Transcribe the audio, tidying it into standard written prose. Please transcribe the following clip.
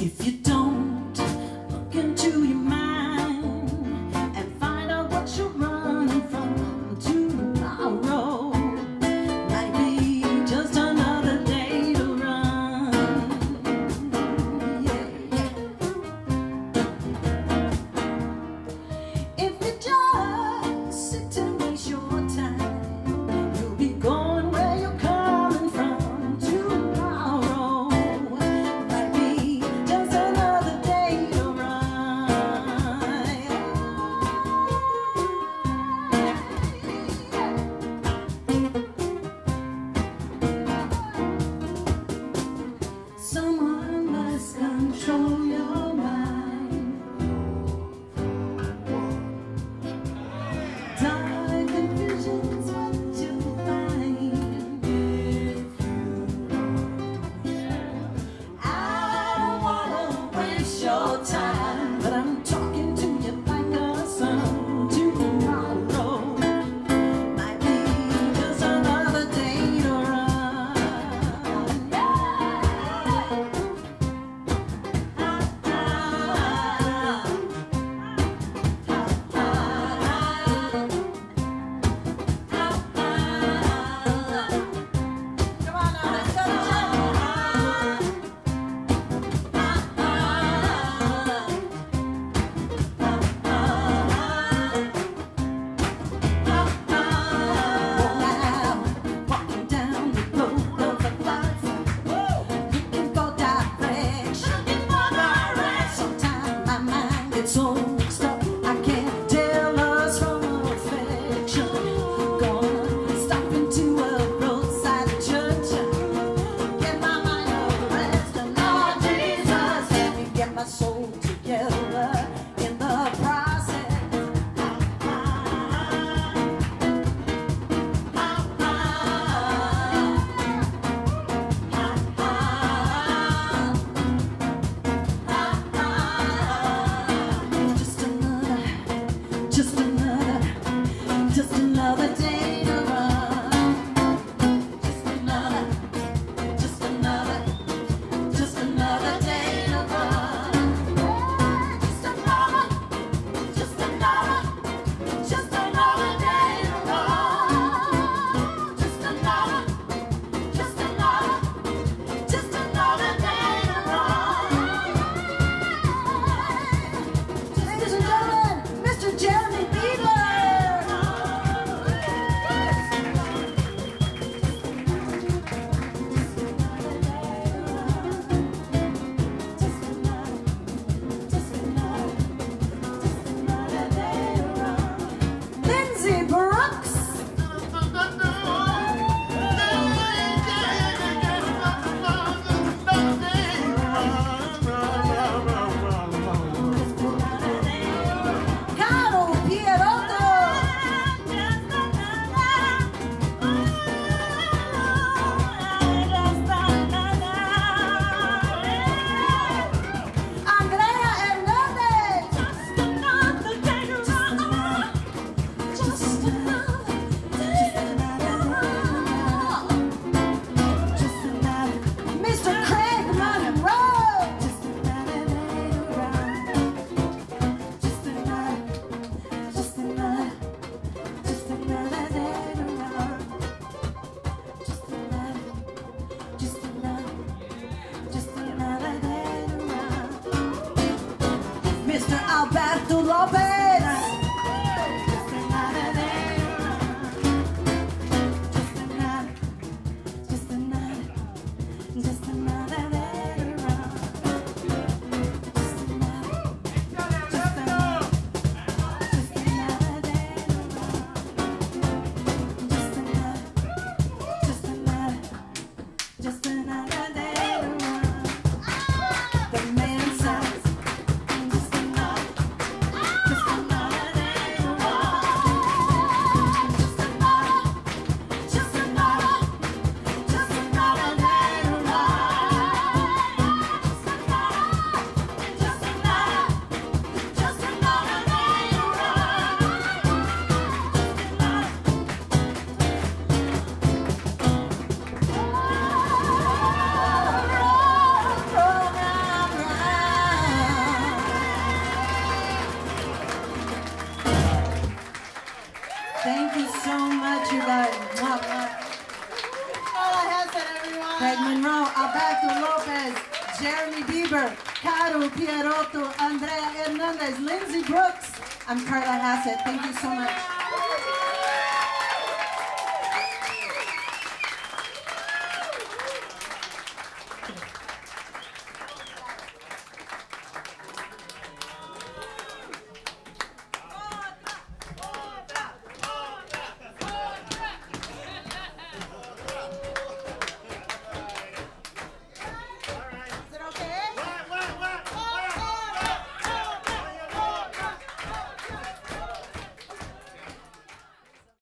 If you don't look into your mind and find out what you're running from tomorrow, might be just another day to run. Yeah. If you just sit and waste your time, you'll be going where you're coming from tomorrow. Might be just another day to run. Someone must control your mind. Dark vision's what you'll find. I don't wanna waste your time, but I'm talking to you like a son tomorrow. Might be just another day to run. Come on now, let's go, walking down the road of life, looking for direction. Sometimes my mind gets so mixed up, I can't tell us from affection. Gonna stop into a roadside church, get my mind a rest, and Lord Jesus, let me get my soul together in the process. Just another day to run. Just another day to run. Just another day to run. Just another day to run. Ladies and gentlemen, Mr. Jeremy Bieber. Lindsay Brooks. Caro Pierotto. Andreah Ernandez. Just another day to run. Just another day to run. Just another. Mr. Craig Monroe. Just another day to run. Just another day to run. Just another day to run. Mr. Alberto Lopez. Just another day to run. Just another day to run. Just another day to run. Just another day to run. The man says, just another Greg Monroe, Alberto Lopez, Jeremy Bieber, Caro Pierotto, Andreah Ernandez, Lindsay Brooks. I'm Carla Hassett. Thank you so much.